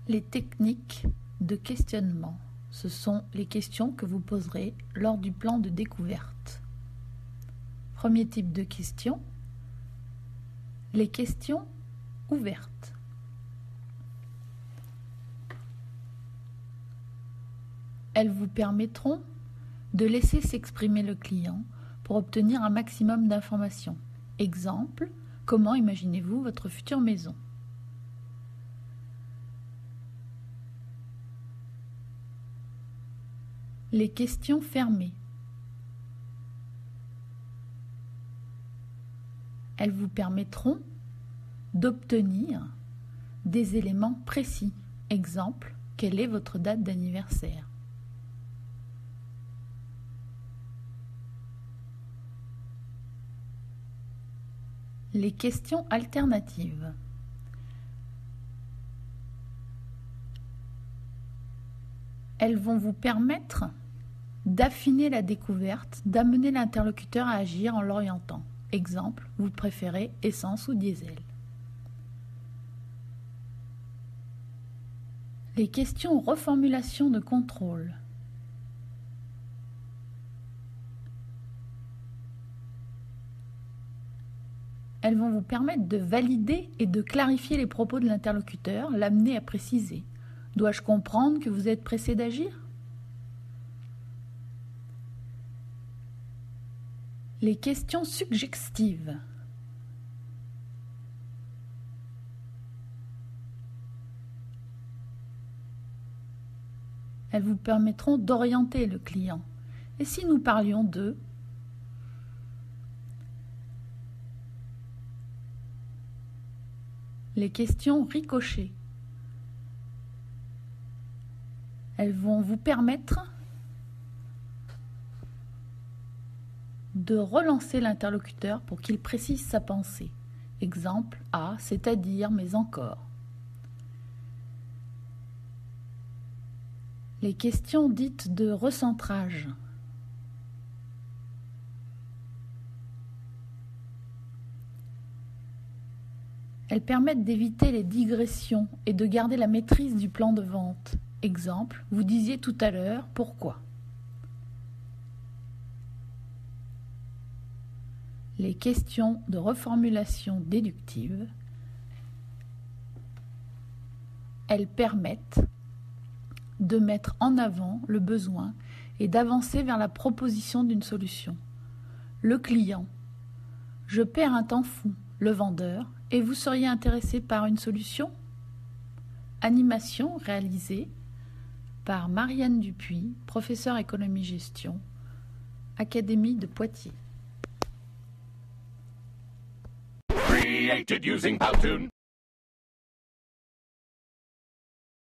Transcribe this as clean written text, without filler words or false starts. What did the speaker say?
Les techniques de questionnement, ce sont les questions que vous poserez lors du plan de découverte. Premier type de question, les questions ouvertes. Elles vous permettront de laisser s'exprimer le client pour obtenir un maximum d'informations. Exemple, comment imaginez-vous votre future maison ? Les questions fermées. Elles vous permettront d'obtenir des éléments précis. Exemple, quelle est votre date d'anniversaire ? Les questions alternatives. Elles vont vous permettre d'affiner la découverte, d'amener l'interlocuteur à agir en l'orientant. Exemple, vous préférez essence ou diesel. Les questions reformulation de contrôle. Elles vont vous permettre de valider et de clarifier les propos de l'interlocuteur, l'amener à préciser. Dois-je comprendre que vous êtes pressé d'agir ? Les questions suggestives. Elles vous permettront d'orienter le client. Et si nous parlions de... Les questions ricochées. Elles vont vous permettre de relancer l'interlocuteur pour qu'il précise sa pensée. Exemple, c'est-à-dire, mais encore. Les questions dites de recentrage. Elles permettent d'éviter les digressions et de garder la maîtrise du plan de vente. Exemple, vous disiez tout à l'heure, pourquoi ? Les questions de reformulation déductive, elles permettent de mettre en avant le besoin et d'avancer vers la proposition d'une solution. Le client, je perds un temps fou. Le vendeur, et vous seriez intéressé par une solution ? Animation réalisée par Marianne Dupuis, professeure économie-gestion, Académie de Poitiers. Created using Powtoon.